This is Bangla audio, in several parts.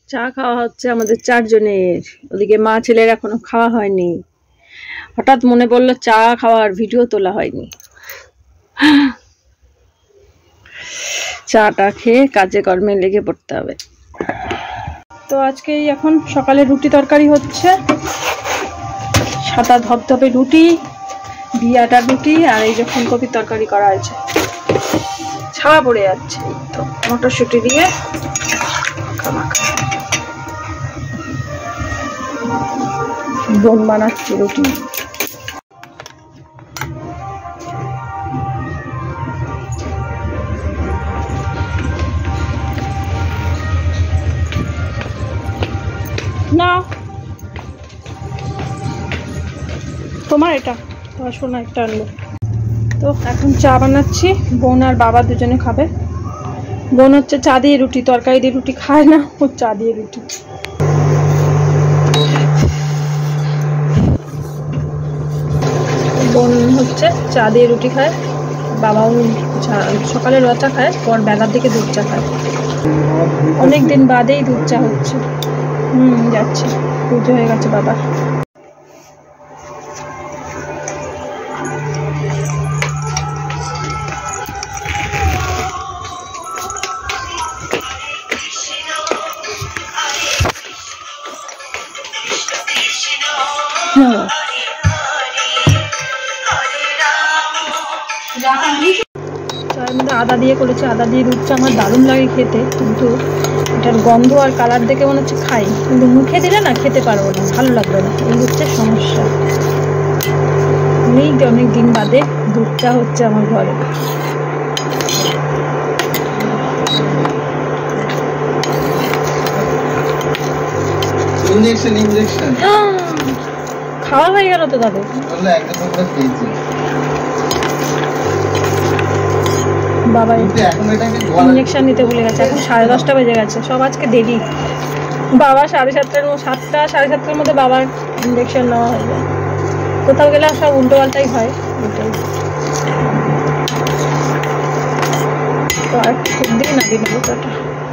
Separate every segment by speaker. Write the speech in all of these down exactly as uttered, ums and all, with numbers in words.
Speaker 1: চা খাওয়া হচ্ছে আমাদের চারজনের, ওদিকে মা ছেলের এখনো খাওয়া হয়নি। হঠাৎ মনে পড়লো চা খাওয়ার ভিডিও তোলা হয়নি। চাটা খেয়ে কাজে কর্মে লেগে পড়তে হবে। তো আজকে এখন সকালে রুটি তরকারি হচ্ছে, সাদা ধপধপে রুটি, ঘি আটার রুটি, আর এই যে ফুলকপির তরকারি করা হয়েছে। ছাড়া পড়ে যাচ্ছে, তো মটরশুঁটি দিয়ে মাখা মাখা বোন বানাচ্ছি রুটি। না তোমার এটা, তোমার সোনা একটা আনলো। তো এখন চা বানাচ্ছি, বোন আর বাবা দুজনে খাবে। বোন হচ্ছে চা দিয়ে রুটি, তরকারি দিয়ে রুটি খায় না, ও চা দিয়ে রুটি। বোন হচ্ছে চা দিয়ে রুটি খায়, বাবাও সকালে রোয়া চা খায়, পর বেলার দিকে দুধ চা খায়। অনেকদিন বাদেই দুধ চা হচ্ছে। হুম যাচ্ছে, পুজো হয়ে গেছে বাবার। চায়ের মধ্যে আদা দিয়ে করেছে, আদা দিয়ে দুধ চা আমার দারুণ লাগে খেতে, কিন্তু এটার গন্ধ আর কালার দেখে মনে হচ্ছে খাই, কিন্তু মুখে দিলে না খেতে পারবো না, ভালো লাগবে না, এই হচ্ছে সমস্যা। অনেক অনেক দিন বাদে দুধ চা হচ্ছে আমার ঘরে।
Speaker 2: ইনজেকশন ইনজেকশন
Speaker 1: খাওয়া হয়ে গেল তো দাদু? বাবা ইনজেকশন নিতে ভুলে গেছে, এখন সাড়ে দশটা বেজে গেছে, সব আজকে দেরি। বাবা সাড়ে সাতটার সাতটা সাড়ে সাতটার মধ্যে বাবার ইনজেকশন নেওয়া হয়ে যায়। কোথাও গেলে সব উল্টো পাল্টাই হয়, ওটাই। তো আর খুব দিন না দিন বোটাটা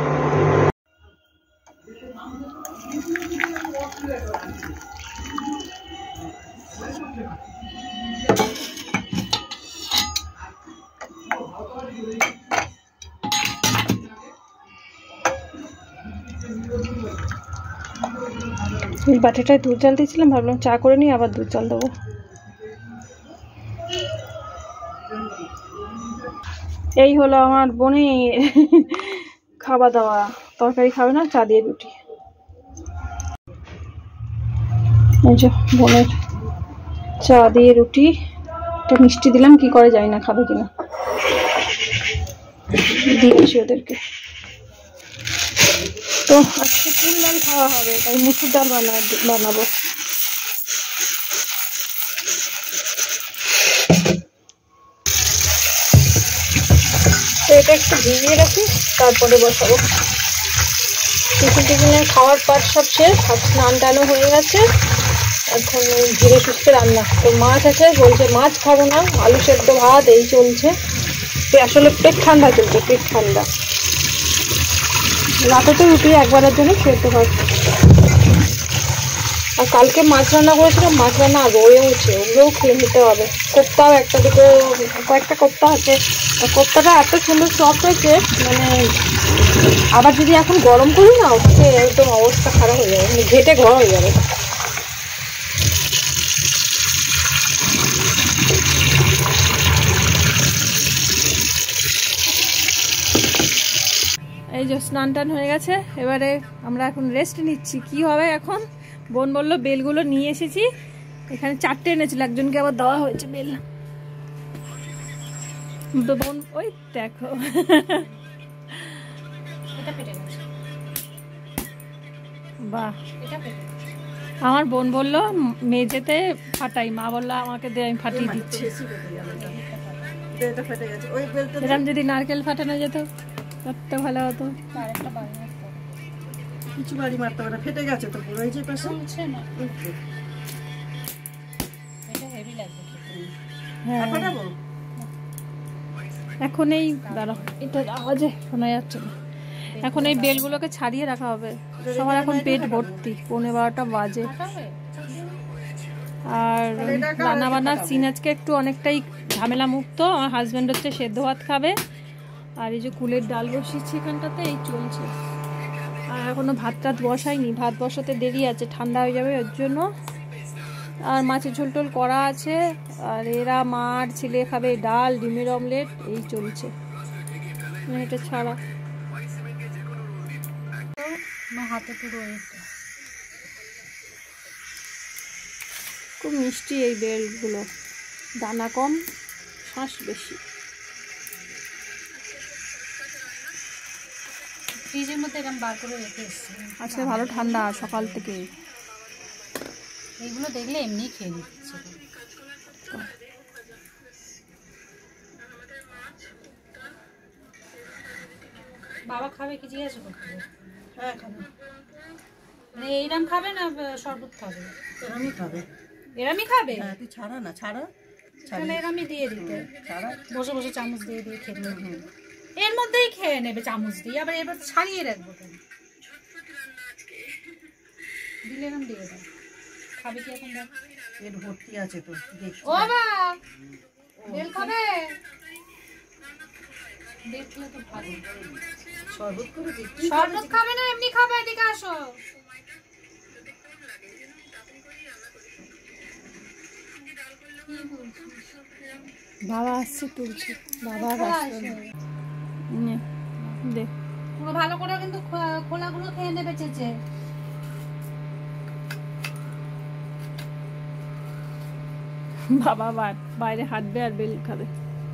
Speaker 1: এই বাটিটায় দুধ জাল দিয়েছিলাম, ভাবলাম চা করে নিই, আবার দুধ জাল দেবো। এই হলো আমার বোনের খাওয়া দাওয়া। তরকারি খাবে না, চা দিয়ে রুটি। এই যে বোনের চা দিয়ে রুটি, একটা মিষ্টি দিলাম, কি করে জানি না খাবে কিনা, দিয়েছি ওদেরকে। তো আজকে তিন ডাল খাওয়া হবে, তাই মুসুর ডাল বানা বানাবো। তো এটা একটু ভিজিয়ে রাখি, তারপরে বসাবো। টিফিন টিফিনে খাওয়ার পাট সব শেষ, স্নান টানও হয়ে গেছে, এখন ধীরে সুস্থে রান্না। তো মাছ আছে, বলছে মাছ খাবো না, আলু সেদ্ধ ভাত এই চলছে। আসলে পেট ঠান্ডা চলছে, পেট ঠান্ডা। রাতে তো রুটি একবারের জন্য খেতে হয়। আর কালকে মাছ রান্না করেছিলাম, মাছ রান্না রয়েওছে, ওগুলোও খেয়ে নিতে হবে। কোপ্তাও একটা দুটো কয়েকটা কোপ্তা আছে, কোপ্তাটা এত সুন্দর সফট হয়েছে, মানে আবার যদি এখন গরম করি না, ওকে একদম অবস্থা খারাপ হয়ে যাবে, মানে ঘেটে ঘর হয়ে যাবে। এই যে স্নান টান হয়ে গেছে, এবারে আমরা এখন রেস্ট নিচ্ছি। কি হবে এখন? বোন বললো বেলগুলো নিয়ে এসেছি, এখানে চারটে এনেছিল, একজনকে আবার দেওয়া হয়েছে বেল। তো বোন ওই দেখো বাহ, আমার বোন বললো মেঝেতে ফাটাই, মা বললো আমাকে দে, আমি ফাটিয়ে দিচ্ছি। এরকম যদি নারকেল ফাটানো যেত কত ভালো হতো। কিছু বাড়ি মারতে হবে না, ফেটে গেছে তো পুরো, এই যে পাশে না। এটা হেভি লাগবে খেতে। হ্যাঁ ফাটাবো এখন, এই দাঁড়াও, এটা আওয়াজে শোনা যাচ্ছে না। এখন এই বেলগুলোকে ছাড়িয়ে রাখা হবে। সবার এখন পেট ভর্তি, পৌনে বারোটা বাজে। আর রান্না বান্নার সিন আজকে একটু অনেকটাই ঝামেলা মুক্ত। আমার হাজব্যান্ড হচ্ছে সেদ্ধ ভাত খাবে, আর এই যে কুলের ডাল বসিয়েছি এখানটাতে, এই চলছে। আর এখনো ভাত টাত বসাইনি, ভাত বসাতে দেরি আছে, ঠান্ডা হয়ে যাবে ওর জন্য। আর মাছের ঝোল টোল করা আছে। আর এরা মার ছেলে খাবে ডাল, ডিমের অমলেট, এই চলছে। এটা ছাড়া হাতে পুরো খুব মিষ্টি এই বেলগুলো, দানা কম, শ্বাস বেশি। ফ্রিজের মধ্যে এরকম বার করে রেখে এসেছি। আজকে ভালো ঠান্ডা সকাল থেকে, এইগুলো দেখলে এমনি খেয়ে নিচ্ছে। বাবা খাবে কি জিজ্ঞাসা করতে? হ্যাঁ খাবে। মানে এইরাম খাবে না শরবত খাবে? এরামই খাবে। এরামই খাবে? হ্যাঁ তুই ছাড়া না, ছাড়া তাহলে এরামই দিয়ে দিতে, ছাড়া বসে বসে চামচ দিয়ে দিয়ে খেতে। এর মধ্যেই খেয়ে নেবে চামচ দিয়ে, আবার এবার ছাড়িয়ে রাখবো কেন? দিলে এরম দিয়ে দাও। খাবে কি এখন? দেখ পেট ভর্তি আছে তো। ও বাবা বেল খাবে? দেখলে তো ভালো। শরবত করে দিচ্ছি। শরবত খাবে না এমনি খাবে? এদিকে আসো। বাবা আসছে, তুলছে। বাবা আসছে, দেখ পুরো ভালো করে কিন্তু খোলাগুলো খেয়ে নেবে চেঁচে। বাবা বাইরে হাঁটবে আর বেল খাবে।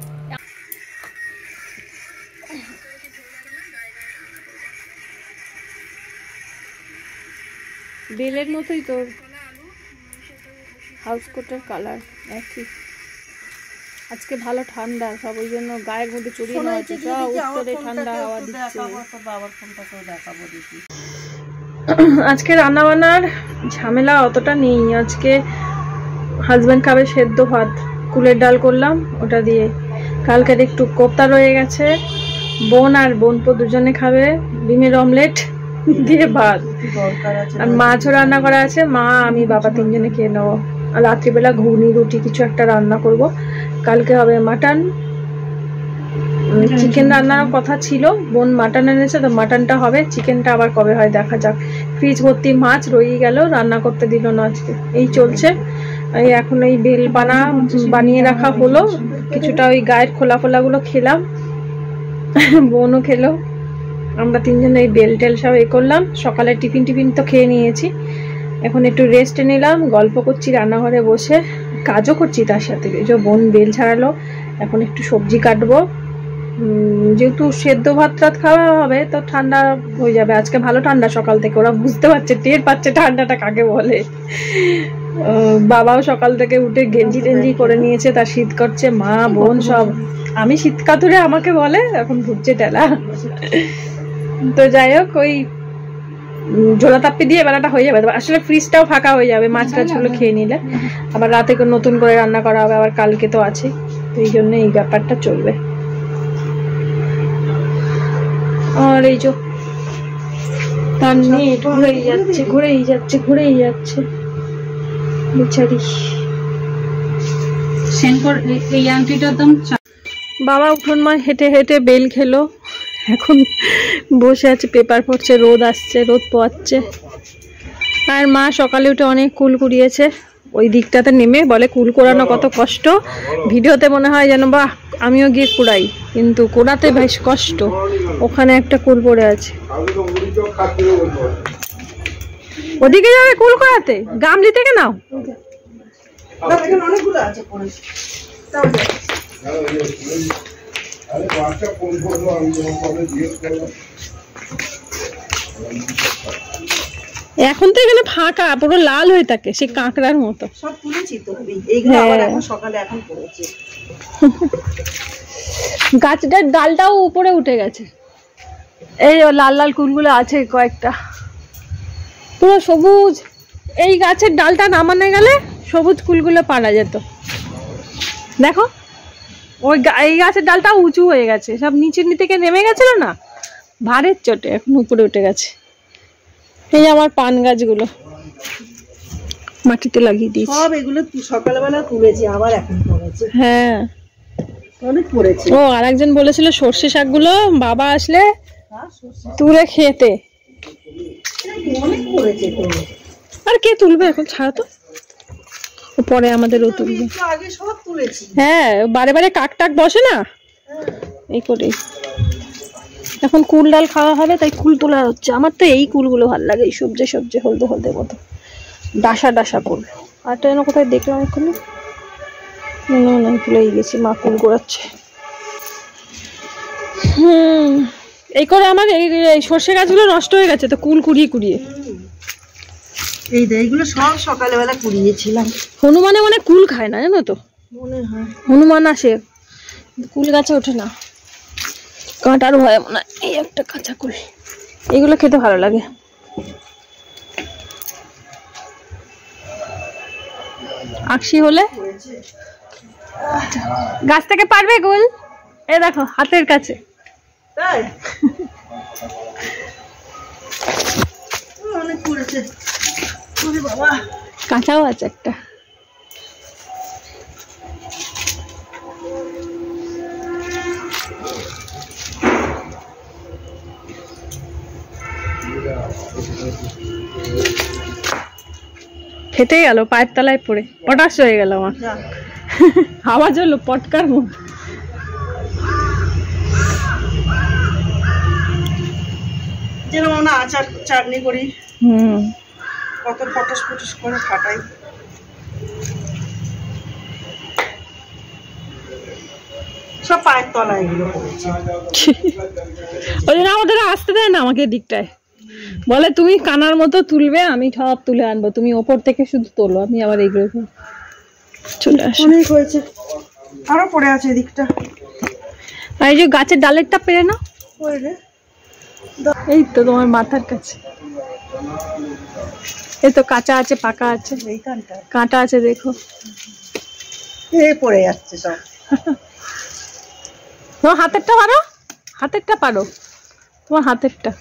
Speaker 1: বেলের মতোই তোর হাউস কোটের কালার একই। আজকে ভালো ঠান্ডা, সব ওই জন্য গায়ের মধ্যে চড়িয়ে নেওয়া হচ্ছে। যা উত্তরে ঠান্ডা হাওয়া দিচ্ছে। আজকে রান্না বান্নার ঝামেলা অতটা নেই। আজকে হাজব্যান্ড খাবে সেদ্ধ ভাত, কুলের ডাল করলাম ওটা দিয়ে। কালকের একটু কোপ্তা রয়ে গেছে, বোন আর বোনপো দুজনে খাবে ডিমের অমলেট দিয়ে ভাত। আর মাছও রান্না করা আছে, মা আমি বাবা তিনজনে খেয়ে নেবো। আর রাত্রিবেলা ঘুগনি রুটি কিছু একটা রান্না করব। কালকে হবে মাটন, চিকেন রান্নার কথা ছিল, বোন মাটন এনেছে তো মাটনটা হবে, চিকেনটা আবার কবে হয় দেখা যাক। ফ্রিজ ভর্তি মাছ রয়ে গেল, রান্না করতে দিল না আজকে। এই চলছে। এই এখন এই বেল বানা বানিয়ে রাখা হলো, কিছুটা ওই গায়ের খোলা খোলাগুলো খেলাম, বোনও খেলো। আমরা তিনজন এই বেল টেল সব এ করলাম। সকালে টিফিন টিফিন তো খেয়ে নিয়েছি, এখন একটু রেস্ট নিলাম, গল্প করছি রান্নাঘরে বসে, কাজও করছি তার সাথে। যে বোন বেল ছাড়ালো, এখন একটু সবজি কাটবো। যেহেতু সেদ্ধ ভাত টাত খাওয়া হবে তো ঠান্ডা হয়ে যাবে। আজকে ভালো ঠান্ডা সকাল থেকে, ওরা বুঝতে পারছে, টের পাচ্ছে ঠান্ডাটা কাকে বলে। বাবাও সকাল থেকে উঠে গেঞ্জি টেঞ্জি করে নিয়েছে, তার শীত করছে। মা বোন সব, আমি শীত কাতুরে আমাকে বলে, এখন ঘুরছে টেলা। তো যাই হোক, ওই ঝোলা তাপ্পি দিয়ে বেলাটা হয়ে যাবে। আসলে ফ্রিজটাও ফাঁকা হয়ে যাবে মাছ টাছগুলো খেয়ে নিলে। আবার রাতে নতুন করে রান্না করা হবে, আবার কালকে তো আছে, তো এই জন্য এই ব্যাপারটা চলবে। আর এই যে তার নেট ঘুরেই যাচ্ছে ঘুরেই যাচ্ছে ঘুরেই যাচ্ছে বেচারি। বাবা উঠোন মা হেঁটে হেঁটে বেল খেলো, এখন বসে আছে, পেপার পড়ছে, রোদ আসছে, রোদ পোয়াচ্ছে। আর মা সকালে উঠে অনেক কুল কুড়িয়েছে। ওই দিকটাতে নেমে বলে কুল কোড়ানো কত কষ্ট, ভিডিওতে মনে হয় যেন বাহ আমিও গিয়ে কুড়াই, কিন্তু কোড়াতে বেশ কষ্ট। ওখানে একটা কুল পড়ে আছে, ওদিকে যাবে কুল কোড়াতে, গামলি থেকে নাও। এখন তো এখানে ফাঁকা, পুরো লাল হয়ে থাকে, সে কাঁকড়ার মতো। সব তুলেছি তো, এইগুলো আবার এখন সকালে এখন করেছি। গাছটার ডালটাও উপরে উঠে গেছে, এই লাল লাল কুলগুলো আছে কয়েকটা, পুরো সবুজ। এই গাছের ডালটা নামানো গেলে সবুজ কুলগুলো পারা যেত। দেখো ওই এই গাছের ডালটা উঁচু হয়ে গেছে, সব নিচের থেকে নেমে গেছিল না, ভারের চোটে এখন উপরে উঠে গেছে। এই আমার পান গাছগুলো মাটিতে লাগিয়ে দিয়েছি
Speaker 2: সব, এগুলো সকালবেলা তুলেছি আবার এখন পড়েছে।
Speaker 1: হ্যাঁ
Speaker 2: অনেক পড়েছে।
Speaker 1: ও আর একজন বলেছিল সর্ষে শাকগুলো বাবা আসলে তুলে খেতে।
Speaker 2: অনেক পড়েছে তো।
Speaker 1: আর কে তুলবে এখন, ছাড়া তো, পরে আমাদেরও তুলবে।
Speaker 2: আগে সব তুলেছি।
Speaker 1: হ্যাঁ বারে বারে কাক টাক বসে না এই করে। এখন কুল ডাল খাওয়া হবে তাই কুল তোলা হচ্ছে। আমার তো এই কুলগুলো ভালো লাগে, এই সবজি সবজি হলদে হলদে মতো ডাসা ডাসা কুল। আরটা যেন কোথায় দেখলাম এক্ষুনি, মনে মনে ভুলেই গেছি। মা কুল গোড়াচ্ছে। হুম এই করে আমার এই সর্ষে গাছগুলো নষ্ট হয়ে গেছে তো, কুল কুড়িয়ে কুড়িয়ে।
Speaker 2: এই এইগুলো সব সকালবেলা কুড়িয়েছিলাম।
Speaker 1: হনুমানে মানে কুল খায় না জানো তো,
Speaker 2: মনে হয়
Speaker 1: হনুমান আসে কুল গাছে ওঠে না, কাঁটার ভয় মনে হয়। এই একটা কাঁচা কুল, এগুলো খেতে ভালো লাগে। আকশি হলে গাছ থেকে পারবে কুল, এ দেখো হাতের কাছে।
Speaker 2: তাই অনেক পড়েছে বাবা।
Speaker 1: কাঁচাও আছে একটা। ফেটে গেল পায়ের তলায় পড়ে, পটাশ হয়ে গেল আমার। আওয়াজ হলো পটকার মুখ।
Speaker 2: যেরকম আমরা আচার চাটনি করি,
Speaker 1: হুম
Speaker 2: কত পটাশ পটাশ করে ফাটাই। সব পায়ের তলায় এগুলো পড়েছে।
Speaker 1: ওই জন্য আমাদের আসতে দেয় না আমাকে দিকটায়, বলে তুমি কানার মতো তুলবে, আমি সব তুলে আনবো, তুমি ওপর থেকে শুধু তোলো, আমি আবার এইগুলো চলে আসি।
Speaker 2: অনেক হয়েছে, আরো পড়ে আছে এদিকটা।
Speaker 1: আর এই যে গাছের ডালেরটা পেরে নাও, এই তো তোমার মাথার কাছে। এই তো কাঁচা আছে পাকা আছে, কাঁটা আছে দেখো,
Speaker 2: এ পড়ে যাচ্ছে সব।
Speaker 1: তোমার হাতেরটা পারো, হাতেরটা পারো, তোমার হাতেরটা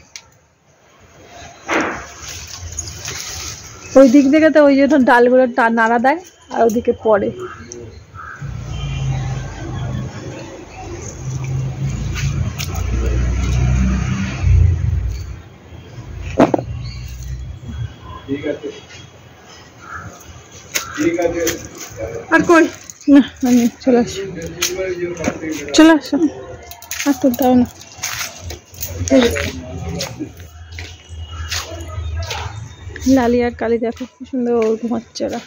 Speaker 1: ওই দিক থেকে তো ওই জন্য ডালগুলো নাড়া দেয় আর ওদিকে পড়ে।
Speaker 2: আর কই
Speaker 1: না আমি চলে আসো, চলে আসো, আর তো দাও না। লালি আর কালি দেখো কি সুন্দর ঘুমাচ্ছে ওরা।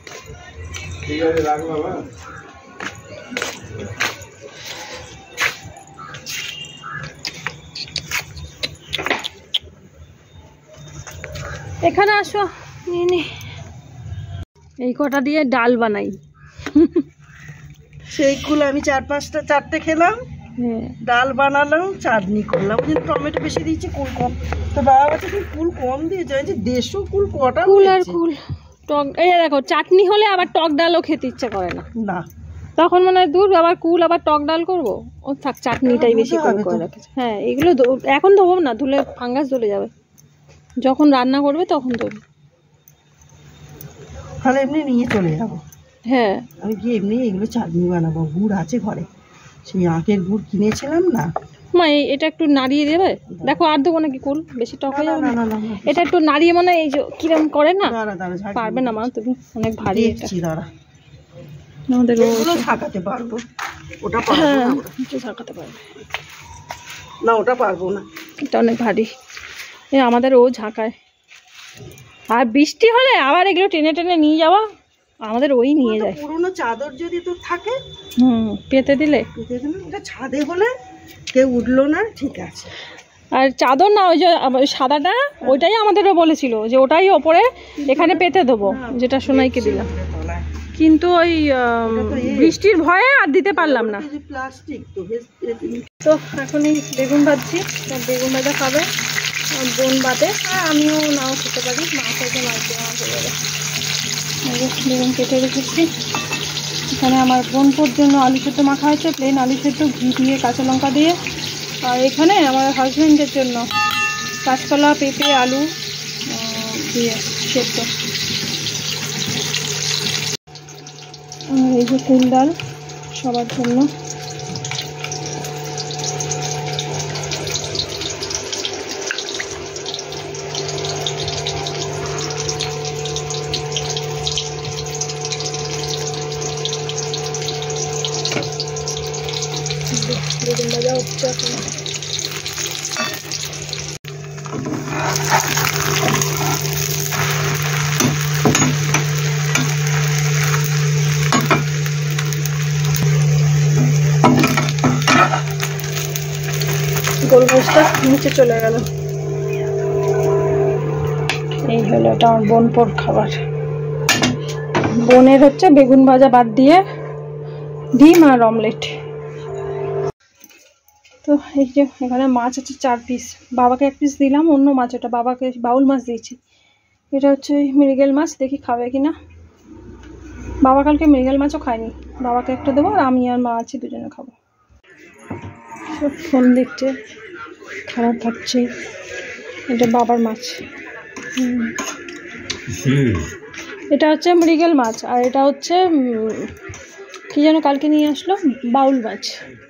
Speaker 1: এখানে আসো, নিয়ে নে। এই কটা দিয়ে ডাল বানাই।
Speaker 2: সেই কুল আমি চার পাঁচটা চারটে খেলাম, ডাল বানালাম, চাটনি করলাম। ওই টমেটো বেশি দিয়েছি, কুল কম। তো বাবা বলছে তুমি কুল কম দিয়ে যাই, যে দেড়শো কুল কটা
Speaker 1: কুল আর কুল টক। এই দেখো চাটনি হলে আবার টক ডালও খেতে ইচ্ছা করে না,
Speaker 2: না
Speaker 1: তখন মনে হয় দূর আবার কুল আবার টক ডাল করবো, ও থাক চাটনিটাই বেশি করে রাখেছে। হ্যাঁ এগুলো এখন ধোবো না, ধুলে ফাঙ্গাস ধরে যাবে, যখন রান্না করবে তখন ধরবে।
Speaker 2: তাহলে এমনি নিয়ে চলে যাবো।
Speaker 1: হ্যাঁ
Speaker 2: আমি কি এমনি এগুলো চাটনি বানাবো, গুড় আছে ঘরে, সেই আখের গুড় কিনেছিলাম না।
Speaker 1: মা এটা একটু নাড়িয়ে দেবে, দেখো আর দেবো নাকি কুল, বেশি টক হয়ে যাবে।
Speaker 2: না না না,
Speaker 1: এটা একটু নাড়িয়ে মানে এই যে কিরম করে না,
Speaker 2: দাঁড়া দাঁড়া ঝাঁকি
Speaker 1: পারবে না মা তুমি, অনেক ভারী এটা।
Speaker 2: দেখছি দাঁড়া,
Speaker 1: আমাদের
Speaker 2: ওগুলো ঝাঁকাতে পারবো, ওটা পারবো
Speaker 1: হ্যাঁ
Speaker 2: না।
Speaker 1: একটু ঝাঁকাতে পারবে
Speaker 2: না ওটা পারবো না,
Speaker 1: এটা অনেক ভারী। এ আমাদের ও ঝাঁকায়, আর বৃষ্টি হলে আবার এগুলো টেনে টেনে নিয়ে যাওয়া, আমাদের ওই নিয়ে যায়।
Speaker 2: পুরোনো চাদর যদি তো থাকে,
Speaker 1: হুম পেতে দিলে,
Speaker 2: পেতে দিলে ওটা ছাদে হলে কেউ উঠলো না, ঠিক আছে।
Speaker 1: আর চাদর না ওই যে সাদাটা, ওইটাই আমাদেরও বলেছিল যে ওটাই ওপরে এখানে পেতে দেবো, যেটা সোনাইকে দিলাম, কিন্তু ওই বৃষ্টির ভয়ে আর দিতে পারলাম না।
Speaker 2: প্লাস্টিক তো।
Speaker 1: তো এখনই বেগুন ভাজছি, বেগুন ভাজা খাবে বোন বাদে, আর আমিও নাও খেতে পারি, মাছ হয়তো মাছ দিয়ে মাছ হয়ে যাবে। বেগুন কেটে রেখেছি, এখানে আমার বোনপোর জন্য আলু সেদ্ধ মাখা হয়েছে, প্লেন আলু সেদ্ধ, ঘি দিয়ে কাঁচা লঙ্কা দিয়ে, আর এখানে আমার হাজবেন্ডের জন্য কাঁচকলা, পেঁপে, আলু দিয়ে সেদ্ধ। আর এই যে ফুল ডাল সবার জন্য। বেগুন ভাজা হচ্ছে এখন। গোলমরিচটা নিচে চলে গেল। এই হলো এটা আমার বোনপোর খাবার। বোনের হচ্ছে বেগুন ভাজা বাদ দিয়ে ডিম আর অমলেট। তো এই যে এখানে মাছ আছে চার পিস, বাবাকে এক পিস দিলাম, অন্য মাছ ওটা বাবাকে বাউল মাছ দিয়েছি। এটা হচ্ছে মৃগেল মাছ, দেখি খাবে কিনা। বাবা কালকে মৃগেল মাছও খায়নি, বাবাকে একটা দেবো আর আমি আর মা আছি দুজনে খাবো। ফোন দেখছে, খাবার খাচ্ছে। এটা বাবার মাছ, এটা হচ্ছে মৃগেল মাছ, আর এটা হচ্ছে কি যেন কালকে নিয়ে আসলো বাউল মাছ।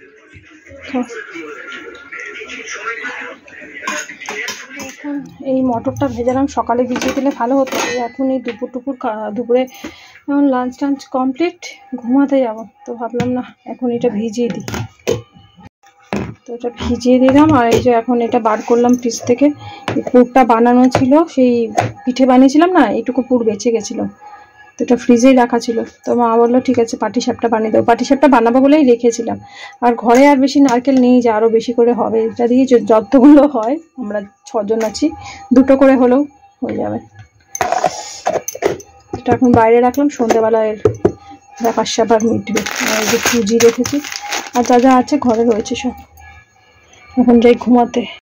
Speaker 1: এখন এই মটরটা ভেজালাম, সকালে ভিজিয়ে দিলে ভালো হতো। এখন এই দুপুর টুপুর দুপুরে এখন লাঞ্চ টাঞ্চ কমপ্লিট, ঘুমাতে যাব, তো ভাবলাম না এখন এটা ভিজিয়ে দিই। তো এটা ভিজিয়ে দিলাম। আর এই যে এখন এটা বার করলাম ফ্রিজ থেকে। এই পুরটা বানানো ছিল, সেই পিঠে বানিয়েছিলাম না, এইটুকু পুর বেঁচে গেছিলো, তো এটা ফ্রিজেই রাখা ছিল। তো মা বললো ঠিক আছে পাটিসাপটা বানিয়ে দেবো। পাটিসাপটা বানাবো বলেই রেখেছিলাম। আর ঘরে আর বেশি নারকেল নেই যে আরও বেশি করে হবে, এটা দিয়ে যতগুলো হয়, আমরা ছজন আছি, দুটো করে হলেও হয়ে যাবে। এটা এখন বাইরে রাখলাম, সন্ধ্যেবেলা এর ব্যাপার স্যাপার মিটবে। আর যে সুজি রেখেছি আর যা যা আছে ঘরে রয়েছে সব। এখন যাই ঘুমাতে।